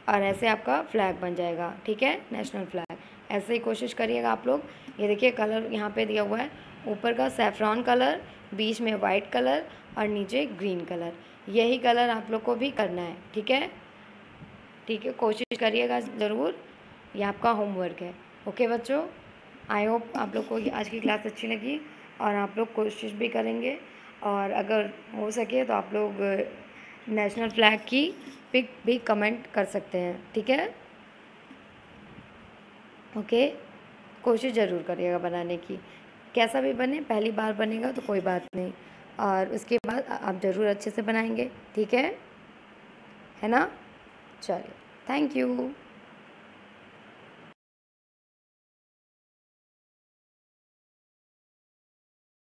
और ऐसे आपका फ्लैग बन जाएगा। ठीक है, नेशनल फ्लैग। ऐसे ही कोशिश करिएगा आप लोग। ये देखिए कलर यहाँ पे दिया हुआ है, ऊपर का सैफ्रॉन कलर, बीच में वाइट कलर और नीचे ग्रीन कलर। यही कलर आप लोग को भी करना है। ठीक है, ठीक है, कोशिश करिएगा ज़रूर। ये आपका होमवर्क है। ओके बच्चों, आई होप आप लोग को आज की क्लास अच्छी लगी और आप लोग कोशिश भी करेंगे, और अगर हो सके तो आप लोग नेशनल फ्लैग की पिक भी कमेंट कर सकते हैं। ठीक है, ओके, कोशिश ज़रूर करिएगा बनाने की। कैसा भी बने, पहली बार बनेगा तो कोई बात नहीं, और उसके बाद आप ज़रूर अच्छे से बनाएंगे। ठीक है ना? चलिए, थैंक यू।